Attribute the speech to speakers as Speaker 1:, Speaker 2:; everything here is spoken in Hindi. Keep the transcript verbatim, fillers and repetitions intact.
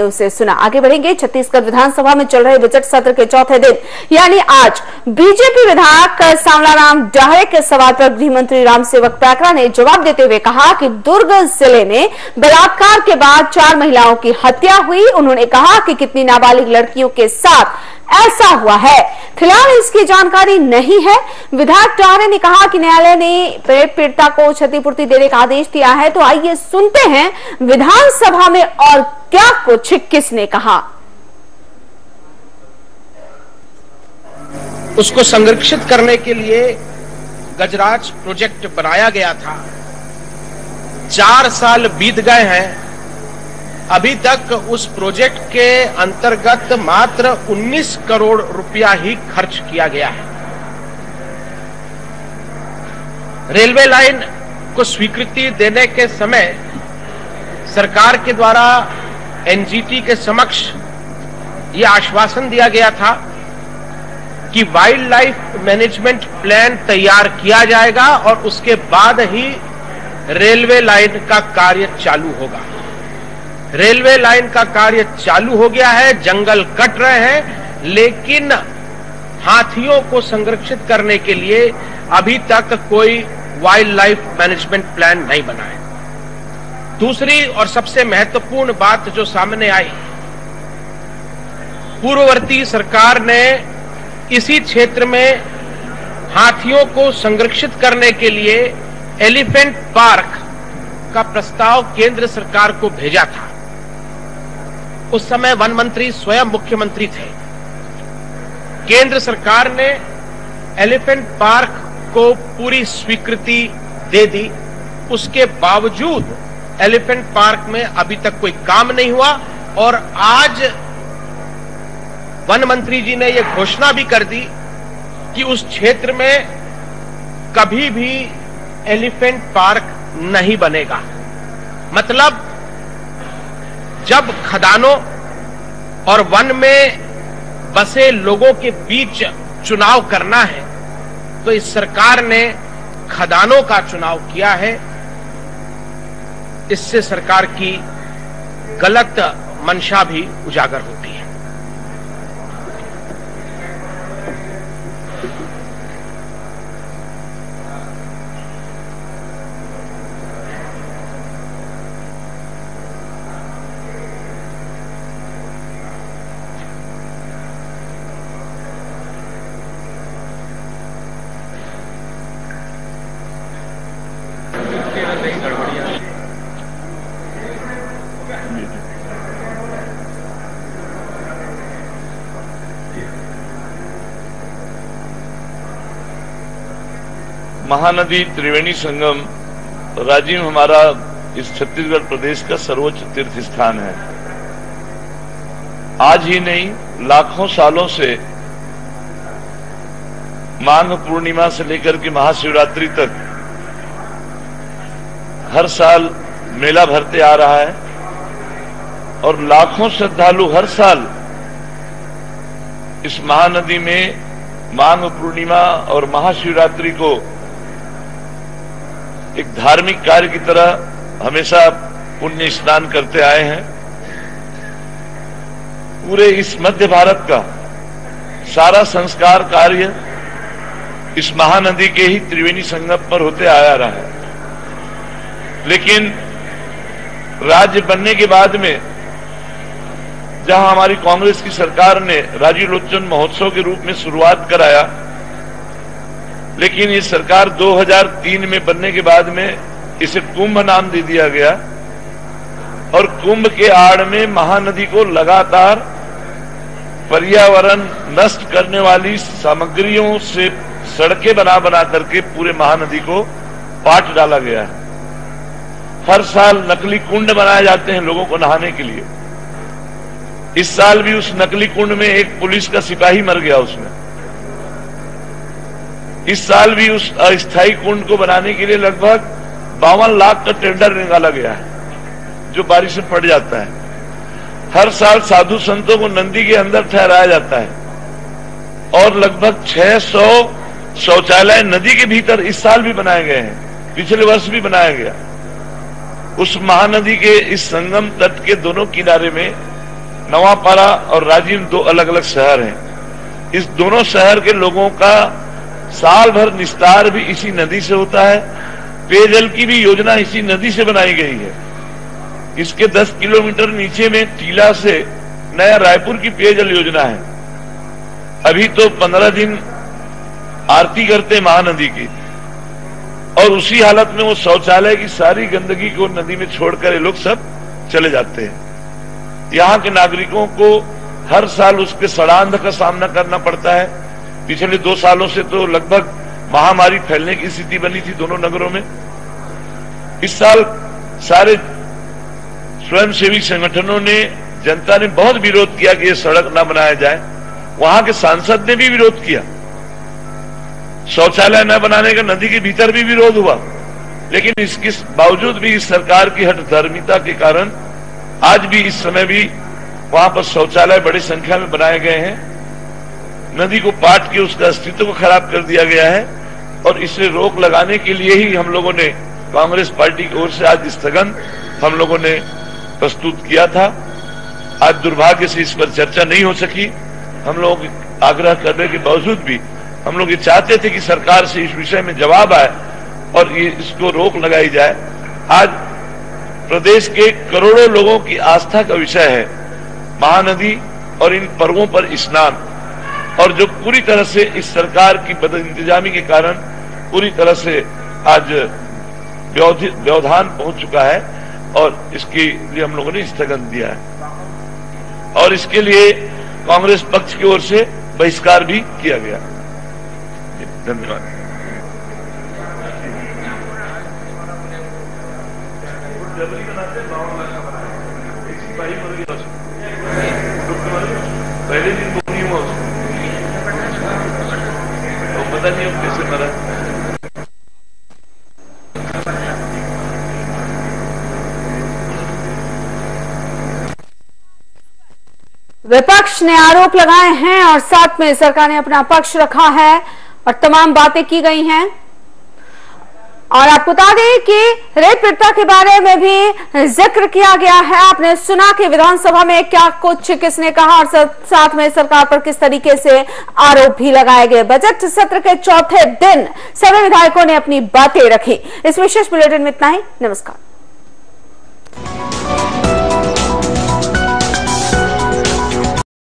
Speaker 1: उसे सुना। आगे बढ़ेंगे। छत्तीसगढ़ विधानसभा में चल रहे बजट सत्र के चौथे दिन यानी आज बीजेपी विधायक सांवलाराम डाहरे के सवाल पर गृह मंत्री रामसेवक पैकरा ने जवाब देते हुए कहा कि दुर्ग जिले में बलात्कार के बाद चार महिलाओं की हत्या हुई। उन्होंने कहा कि कितनी नाबालिग लड़कियों के साथ ऐसा हुआ है, फिलहाल इसकी जानकारी नहीं है। विधायक डाहरे ने कहा कि न्यायालय ने पीड़िता को क्षतिपूर्ति देने का आदेश दिया है। तो आइए सुनते हैं विधानसभा में और क्या कुछ किसने कहा।
Speaker 2: उसको संरक्षित करने के लिए गजराज प्रोजेक्ट बनाया गया था। चार साल बीत गए हैं, अभी तक उस प्रोजेक्ट के अंतर्गत मात्र उन्नीस करोड़ रुपया ही खर्च किया गया है। रेलवे लाइन को स्वीकृति देने के समय सरकार के द्वारा एनजीटी के समक्ष यह आश्वासन दिया गया था कि वाइल्ड लाइफ मैनेजमेंट प्लान तैयार किया जाएगा और उसके बाद ही रेलवे लाइन का कार्य चालू होगा। रेलवे लाइन का कार्य चालू हो गया है, जंगल कट रहे हैं, लेकिन हाथियों को संरक्षित करने के लिए अभी तक कोई वाइल्ड लाइफ मैनेजमेंट प्लान नहीं बना है। दूसरी और सबसे महत्वपूर्ण बात जो सामने आई, पूर्ववर्ती सरकार ने इसी क्षेत्र में हाथियों को संरक्षित करने के लिए एलिफेंट पार्क का प्रस्ताव केंद्र सरकार को भेजा था। उस समय वन मंत्री स्वयं मुख्यमंत्री थे। केंद्र सरकार ने एलिफेंट पार्क को पूरी स्वीकृति दे दी। उसके बावजूद एलिफेंट पार्क में अभी तक कोई काम नहीं हुआ और आज वन मंत्री जी ने यह घोषणा भी कर दी कि उस क्षेत्र में कभी भी एलिफेंट पार्क नहीं बनेगा। मतलब जब खदानों और वन में बसे लोगों के बीच चुनाव करना है तो इस सरकार ने खदानों का चुनाव किया है। इससे सरकार की गलत मंशा भी उजागर होती है।
Speaker 3: महानदी त्रिवेणी संगम राजिम हमारा इस छत्तीसगढ़ प्रदेश का सर्वोच्च तीर्थ स्थान है। आज ही नहीं, लाखों सालों से माघ पूर्णिमा से लेकर के महाशिवरात्रि तक हर साल मेला भरते आ रहा है और लाखों श्रद्धालु हर साल इस महानदी में माघ पूर्णिमा और महाशिवरात्रि को एक धार्मिक कार्य की तरह हमेशा पुण्य स्नान करते आए हैं। पूरे इस मध्य भारत का सारा संस्कार कार्य इस महानदी के ही त्रिवेणी संगम पर होते आया रहा है। लेकिन राज्य बनने के बाद में जहां हमारी कांग्रेस की सरकार ने राजीव लोचन महोत्सव के रूप में शुरुआत कराया, लेकिन ये सरकार दो हज़ार तीन में बनने के बाद में इसे कुंभ नाम दे दिया गया और कुंभ के आड़ में महानदी को लगातार पर्यावरण नष्ट करने वाली सामग्रियों से सड़कें बना बना करके पूरे महानदी को पाट डाला गया है। हर साल नकली कुंड बनाए जाते हैं लोगों को नहाने के लिए। इस साल भी उस नकली कुंड में एक पुलिस का सिपाही मर गया उसमें। इस साल भी उस अस्थायी कुंड को बनाने के लिए लगभग बावन लाख का टेंडर निकाला गया है जो बारिश में पड़ जाता है। हर साल साधु संतों को नंदी के अंदर ठहराया जाता है और लगभग छह सौ शौचालय नदी के भीतर इस साल भी बनाए गए हैं, पिछले वर्ष भी बनाया गया। उस महानदी के इस संगम तट के दोनों किनारे में नवापारा और राजीव दो अलग अलग शहर हैं। इस दोनों शहर के लोगों का साल भर निस्तार भी इसी नदी से होता है। पेयजल की भी योजना इसी नदी से बनाई गई है। इसके दस किलोमीटर नीचे में टीला से नया रायपुर की पेयजल योजना है। अभी तो पंद्रह दिन आरती करते महानदी की, और उसी हालत में वो शौचालय की सारी गंदगी को नदी में छोड़कर ये लोग सब चले जाते हैं। यहाँ के नागरिकों को हर साल उसके सड़ांध का सामना करना पड़ता है। पिछले दो सालों से तो लगभग महामारी फैलने की स्थिति बनी थी दोनों नगरों में। इस साल सारे स्वयंसेवी संगठनों ने, जनता ने बहुत विरोध किया कि ये सड़क न बनाया जाए। वहां के सांसद ने भी विरोध किया। शौचालय न बनाने का नदी के भीतर भी विरोध हुआ, लेकिन इसके बावजूद भी इस सरकार की हठधर्मिता के कारण आज भी इस समय भी वहां पर शौचालय बड़ी संख्या में बनाए गए हैं। नदी को पाट के उसका अस्तित्व को खराब कर दिया गया है, और इसे रोक लगाने के लिए ही हम लोगों ने कांग्रेस पार्टी की ओर से आज स्थगन हम लोगों ने प्रस्तुत किया था। आज दुर्भाग्य से इस पर चर्चा नहीं हो सकी। हम लोग आग्रह करने के बावजूद भी हम लोग ये चाहते थे कि सरकार से इस विषय में जवाब आए और ये इसको रोक लगाई जाए। आज प्रदेश के करोड़ों लोगों की आस्था का विषय है महानदी और इन पर्वों पर स्नान, और जो पूरी तरह से इस सरकार की बद इंतजामी के कारण पूरी तरह से आज व्यवधान पहुंच चुका है, और इसके लिए हम लोगों ने स्थगन दिया है, और इसके लिए कांग्रेस पक्ष की ओर से बहिष्कार भी किया गया। धन्यवाद। पहले दिन तो नहीं हुआ, तो पता नहीं अब कैसे मरा।
Speaker 1: विपक्ष ने आरोप लगाए हैं और साथ में सरकार ने अपना पक्ष रखा है और तमाम बातें की गई हैं। और आपको बता दें कि रेप पीड़िता के बारे में भी जिक्र किया गया है। आपने सुना कि विधानसभा में क्या कुछ किसने कहा और साथ में सरकार पर किस तरीके से आरोप भी लगाए गए। बजट सत्र के चौथे दिन सभी विधायकों ने अपनी बातें रखी। इस विशेष बुलेटिन में इतना ही। नमस्कार।